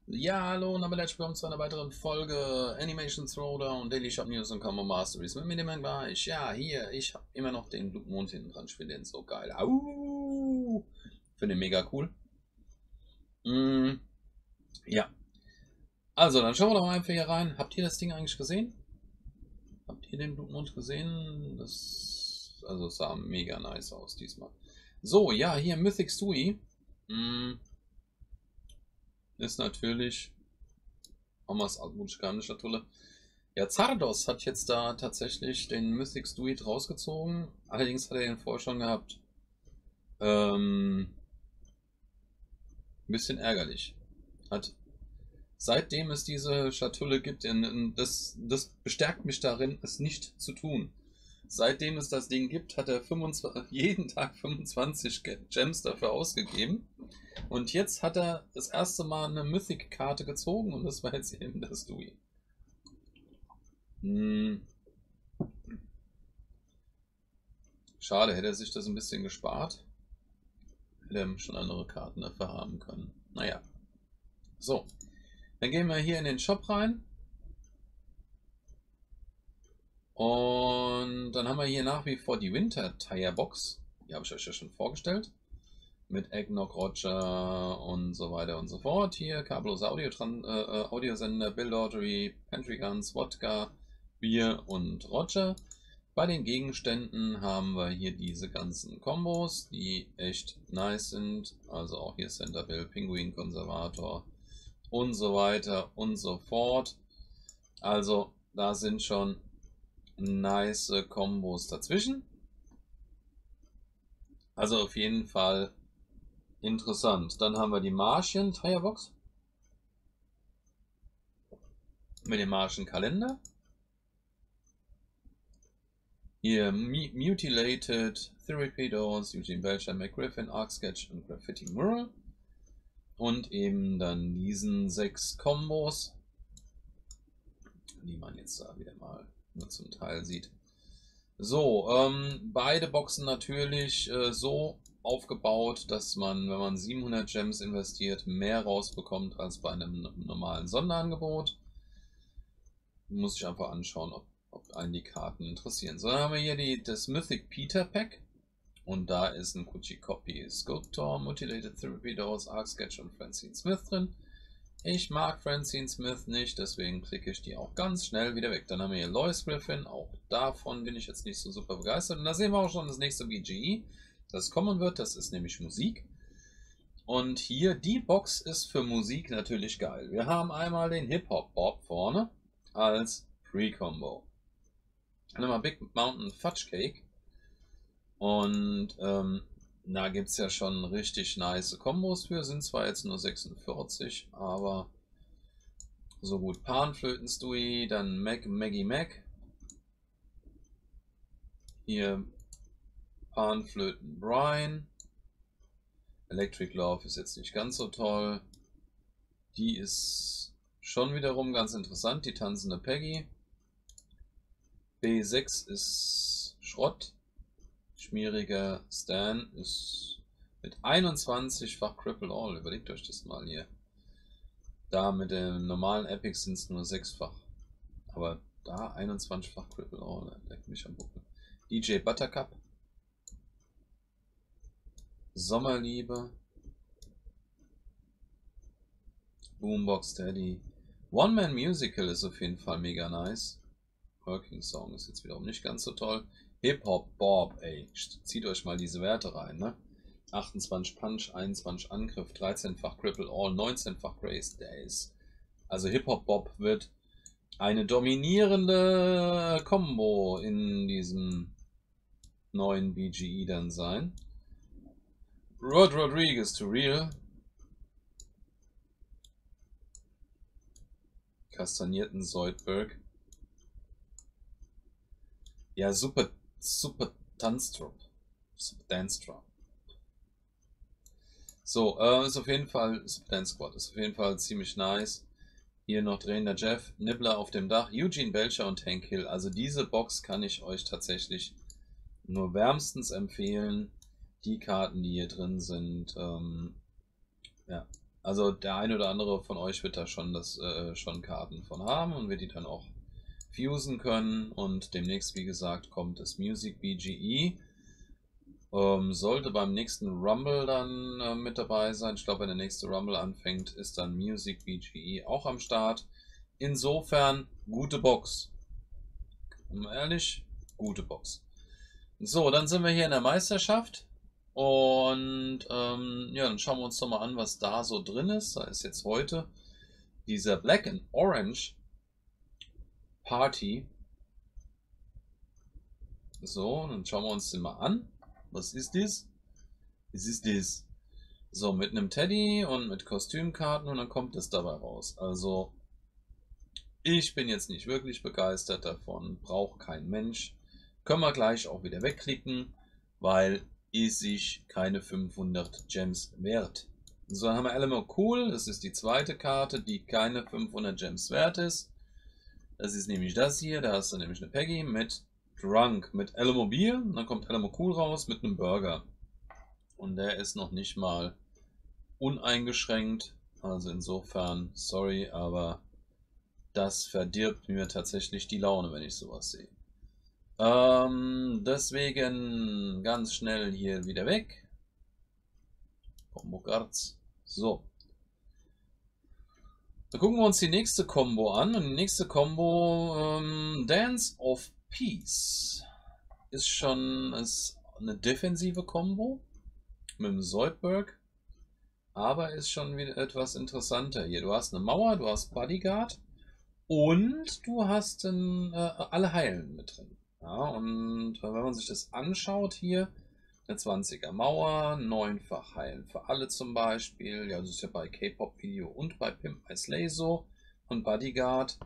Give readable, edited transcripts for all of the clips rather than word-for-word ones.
Ja, hallo und damit herzlich willkommen zu einer weiteren Folge Animation Throwdown, Daily Shop News und Combo Masteries. Mit mir dem gleich. Ja, hier, ich habe immer noch den Blue Mond hinten dran. Ich finde den so geil. Au! Finde den mega cool. Mm, ja, also dann schauen wir doch mal einfach hier rein. Habt ihr das Ding eigentlich gesehen? Habt ihr den Blue Mond gesehen? Also es sah mega nice aus diesmal. So, ja, hier Mythic Stewie. Mm, ist natürlich Omas altmodische Schatulle. Ja, Zardos hat jetzt da tatsächlich den Mythic Druid rausgezogen. Allerdings hat er den vorher schon gehabt. Ein bisschen ärgerlich. Hat seitdem es diese Schatulle gibt, das bestärkt mich darin, es nicht zu tun. Seitdem es das Ding gibt, hat er 25, jeden Tag 25 Gems dafür ausgegeben. Und jetzt hat er das erste Mal eine Mythic-Karte gezogen und das war jetzt eben das Dewey. Hm, schade, hätte er sich das ein bisschen gespart. Hätte er schon andere Karten dafür haben können. Naja. So. Dann gehen wir hier in den Shop rein. Und dann haben wir hier nach wie vor die Winter Tire Box. Die habe ich euch ja schon vorgestellt. Mit Eggnog, Roger und so weiter und so fort. Hier kabellos Audiosender, Build Autry, Pantry Guns, Wodka, Bier und Roger. Bei den Gegenständen haben wir hier diese ganzen Kombos, die echt nice sind. Also auch hier Center Bill, Pinguin, Konservator und so weiter und so fort. Also da sind schon nice Kombos dazwischen. Also auf jeden Fall interessant. Dann haben wir die Martian Tirebox mit dem Martian Kalender. Hier Mutilated, Theripedos, Eugene Belcher, McGriffin, Arc Sketch und Graffiti Mural. Und eben dann diesen 6 Kombos, die man jetzt da wieder mal nur zum Teil sieht. So, beide Boxen natürlich so aufgebaut, dass man, wenn man 700 Gems investiert, mehr rausbekommt als bei einem normalen Sonderangebot. Muss ich einfach anschauen, ob einen die Karten interessieren. So, dann haben wir hier das Mythic Peter Pack. Und da ist ein Kuchi Copy Sculptor, Mutilated Therapy Dose, Arc Sketch und Francine Smith drin. Ich mag Francine Smith nicht, deswegen klicke ich die auch ganz schnell wieder weg. Dann haben wir hier Lois Griffin, auch davon bin ich jetzt nicht so super begeistert. Und da sehen wir auch schon das nächste BGE, das kommen wird, das ist nämlich Musik. Und hier, die Box ist für Musik natürlich geil. Wir haben einmal den Hip-Hop-Bob vorne als Pre-Combo. Dann haben wir Big Mountain Fudge Cake. Und da gibt es ja schon richtig nice Kombos für. Sind zwar jetzt nur 46, aber so gut. Panflöten-Stewie, dann Maggie Mac. Hier Panflöten Brian. Electric Love ist jetzt nicht ganz so toll. Die ist schon wiederum ganz interessant, die tanzende Peggy. B6 ist Schrott. Schmieriger Stan ist mit 21-fach Cripple All. Überlegt euch das mal hier. Da mit den normalen Epics sind es nur 6-fach. Aber da 21-fach Cripple All. Leckt mich am Buckel. DJ Buttercup. Sommerliebe. Boombox Daddy. One-Man Musical ist auf jeden Fall mega nice. Working Song ist jetzt wiederum nicht ganz so toll. Hip-Hop Bob, ey. Zieht euch mal diese Werte rein, ne? 28 Punch, 21 Angriff, 13-fach Cripple All, 19-fach Grace Days. Also Hip-Hop Bob wird eine dominierende Combo in diesem neuen BGE dann sein. Rod Rodriguez to Real. Kastanierten Zoidberg. Ja, super Tanztrop. Super Dance Drop. So, ist auf jeden Fall, Super Dance Squad ist auf jeden Fall ziemlich nice. Hier noch drehender Jeff, Nibbler auf dem Dach, Eugene Belcher und Hank Hill. Also diese Box kann ich euch tatsächlich nur wärmstens empfehlen. Die Karten, die hier drin sind, ja, Also der eine oder andere von euch wird da schon schon Karten von haben und wird die dann auch fusen können. Und demnächst, wie gesagt, kommt das Music BGE. Sollte beim nächsten Rumble dann mit dabei sein. Ich glaube, wenn der nächste Rumble anfängt, ist dann Music BGE auch am Start. Insofern, gute Box. Ehrlich, gute Box. So, dann sind wir hier in der Meisterschaft. Und ja, dann schauen wir uns doch mal an, was da so drin ist. Da ist jetzt heute dieser Black and Orange Party. So, dann schauen wir uns den mal an. Was ist das? Was ist das? So, mit einem Teddy und mit Kostümkarten und dann kommt es dabei raus. Also, ich bin jetzt nicht wirklich begeistert davon. Braucht kein Mensch. Können wir gleich auch wieder wegklicken, weil ist sich keine 500 Gems wert. So, dann haben wir Alamo Cool. Das ist die zweite Karte, die keine 500 Gems wert ist. Das ist nämlich das hier. Da hast du nämlich eine Peggy mit Drunk, mit Alamo Bier. Und dann kommt Alamo Cool raus mit einem Burger. Und der ist noch nicht mal uneingeschränkt. Also insofern, sorry, aber das verdirbt mir tatsächlich die Laune, wenn ich sowas sehe. Deswegen ganz schnell hier wieder weg. Combo Cards. So. Dann gucken wir uns die nächste Combo an. Und die nächste Combo, Dance of Peace, ist eine defensive Combo mit dem Zoidberg. Aber ist schon wieder etwas interessanter hier. Du hast eine Mauer, du hast Bodyguard und du hast alle Heilen mit drin. Ja, und wenn man sich das anschaut hier, eine 20er Mauer, 9-fach Heilen für alle zum Beispiel. Ja, das ist ja bei K-Pop Video und bei Pimp My Slay so. Und Bodyguard.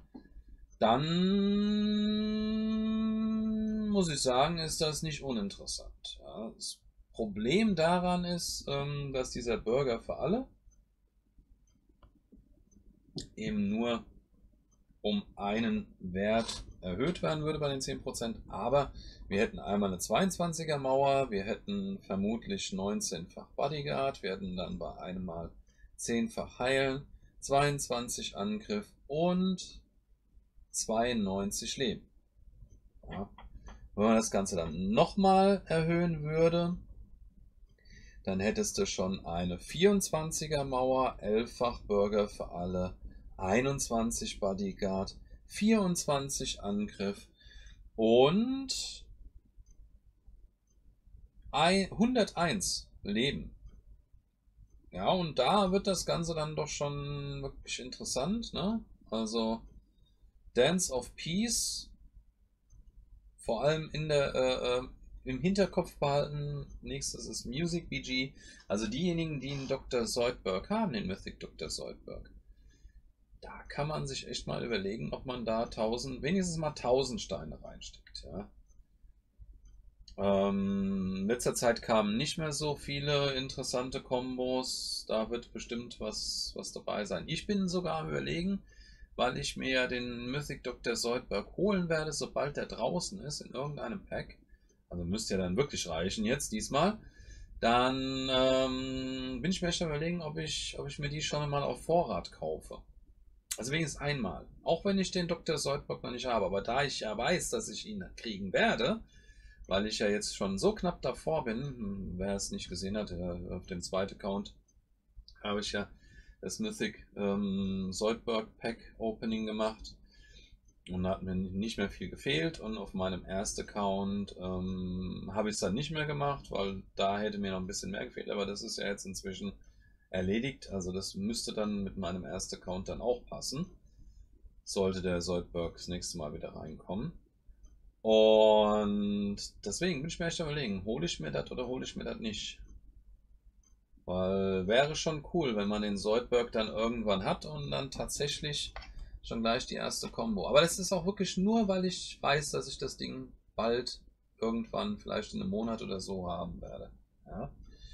Dann muss ich sagen, ist das nicht uninteressant. Ja, das Problem daran ist, dass dieser Burger für alle eben nur um einen Wert erhöht werden würde bei den 10%, aber wir hätten einmal eine 22er Mauer, wir hätten vermutlich 19-fach Bodyguard, wir hätten dann bei einem Mal 10-fach Heilen, 22 Angriff und 92 Leben. Ja. Wenn man das Ganze dann nochmal erhöhen würde, dann hättest du schon eine 24er Mauer, 11-fach Burger für alle, 21 Bodyguard, 24 Angriff und 101 Leben. Ja, und da wird das Ganze dann doch schon wirklich interessant, ne? Also Dance of Peace, vor allem im Hinterkopf behalten. Nächstes ist Music BG. Also diejenigen, die einen Dr. Zoidberg haben, den Mythic Dr. Zoidberg, da kann man sich echt mal überlegen, ob man da wenigstens mal 1000 Steine reinsteckt. Ja. In letzter Zeit kamen nicht mehr so viele interessante Kombos. Da wird bestimmt was dabei sein. Ich bin sogar am Überlegen, weil ich mir ja den Mythic Dr. Zoidberg holen werde, sobald der draußen ist in irgendeinem Pack. Also müsste ja dann wirklich reichen jetzt diesmal. Dann bin ich mir echt am Überlegen, ob ich mir die schon mal auf Vorrat kaufe. Also wenigstens einmal. Auch wenn ich den Dr. Zoidberg noch nicht habe. Aber da ich ja weiß, dass ich ihn kriegen werde, weil ich ja jetzt schon so knapp davor bin, wer es nicht gesehen hat, auf dem zweiten Account habe ich ja das Mythic Zoidberg Pack Opening gemacht. Und da hat mir nicht mehr viel gefehlt. Und auf meinem ersten Account habe ich es dann nicht mehr gemacht, weil da hätte mir noch ein bisschen mehr gefehlt. Aber das ist ja jetzt inzwischen erledigt. Also das müsste dann mit meinem ersten Account dann auch passen. Sollte der Zoidberg das nächste Mal wieder reinkommen. Und deswegen bin ich mir echt überlegen, hole ich mir das oder hole ich mir das nicht. Weil wäre schon cool, wenn man den Zoidberg dann irgendwann hat und dann tatsächlich schon gleich die erste Combo. Aber das ist auch wirklich nur, weil ich weiß, dass ich das Ding bald irgendwann, vielleicht in einem Monat oder so haben werde. Ja.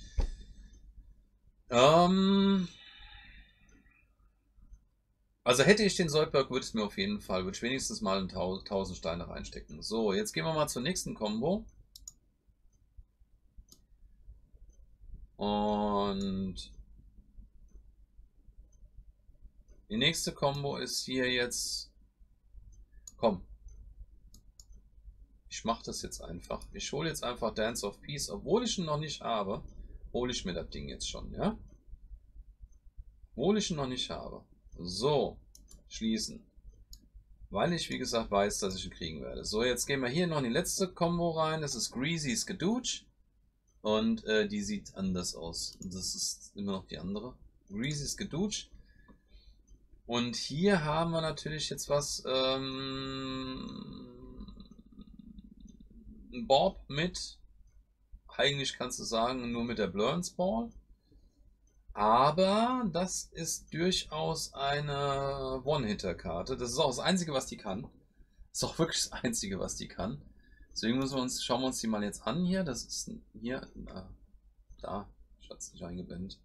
Also hätte ich den Zoidberg, würde ich wenigstens mal 1000 Steine reinstecken. So, jetzt gehen wir mal zur nächsten Combo. Und Die nächste Combo ist hier jetzt... Komm. Ich mache das jetzt einfach. Ich hole jetzt einfach Dance of Peace. Obwohl ich ihn noch nicht habe, hole ich mir das Ding jetzt schon, ja? Obwohl ich ihn noch nicht habe. So. Schließen. Weil ich, wie gesagt, weiß, dass ich ihn kriegen werde. So, jetzt gehen wir hier noch in die letzte Combo rein. Das ist Greasy's Gedooch. Und die sieht anders aus. Das ist immer noch die andere. Greasy's Gedooch. Und hier haben wir natürlich jetzt was. Ein Bob mit, eigentlich kannst du sagen, nur mit der Blurns Ball. Aber das ist durchaus eine One-Hitter-Karte. Das ist auch das Einzige, was die kann. Das ist auch wirklich das Einzige, was die kann. Deswegen schauen wir uns die mal jetzt an hier. Das ist hier, da, Schatz nicht eingeblendet.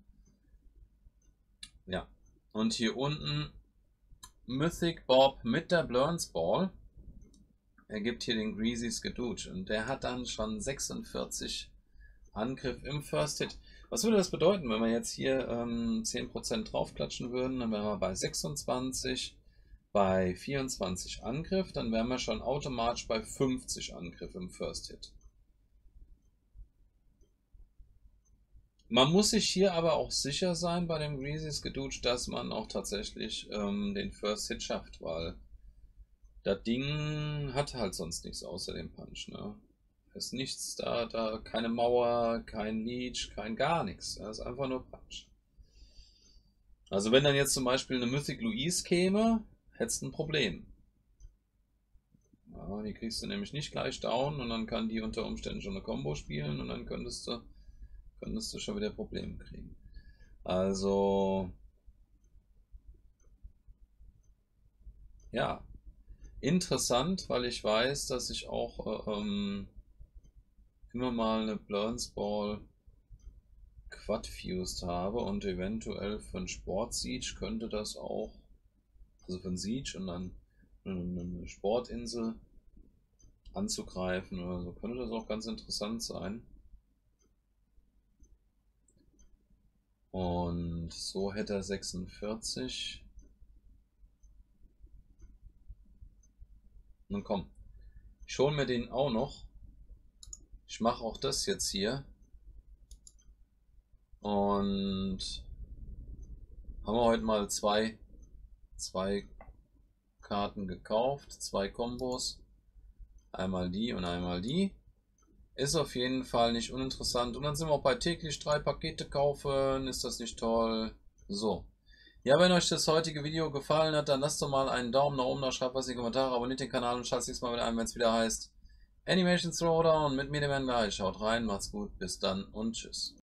Ja, und hier unten Mythic Bob mit der Blurns Ball. Er gibt hier den Greasy's Gedooch und der hat dann schon 46 Angriff im First Hit. Was würde das bedeuten, wenn wir jetzt hier 10% draufklatschen würden? Dann wären wir bei 26, bei 24 Angriff, dann wären wir schon automatisch bei 50 Angriff im First Hit. Man muss sich hier aber auch sicher sein bei dem Greasy's Gedooch, dass man auch tatsächlich den First Hit schafft, weil das Ding hat halt sonst nichts außer dem Punch, ne? Ist nichts da, keine Mauer, kein Leech, kein gar nichts. Das ist einfach nur Punch. Also wenn dann jetzt zum Beispiel eine Mythic Louise käme, hättest du ein Problem. Ja, die kriegst du nämlich nicht gleich down und dann kann die unter Umständen schon eine Combo spielen und dann könntest du schon wieder Probleme kriegen. Also ja, interessant, weil ich weiß, dass ich auch immer mal eine Blurns Ball Quad-Fused habe und eventuell für einen Sport-Siege könnte das auch, also für einen Siege und dann eine Sportinsel anzugreifen oder so, könnte das auch ganz interessant sein. Und so hätte er 46. Nun komm, ich hole mir den auch noch. Ich mache auch das jetzt hier. Und haben wir heute mal zwei Karten gekauft, 2 Kombos. Einmal die und einmal die. Ist auf jeden Fall nicht uninteressant. Und dann sind wir auch bei täglich 3 Pakete kaufen. Ist das nicht toll? So. Ja, wenn euch das heutige Video gefallen hat, dann lasst doch mal einen Daumen nach oben da, schreibt was in die Kommentare, abonniert den Kanal und schaltet nächstes Mal wieder ein, wenn es wieder heißt Animation Throwdown mit mir, dem gleich. Haut rein, macht's gut, bis dann und tschüss.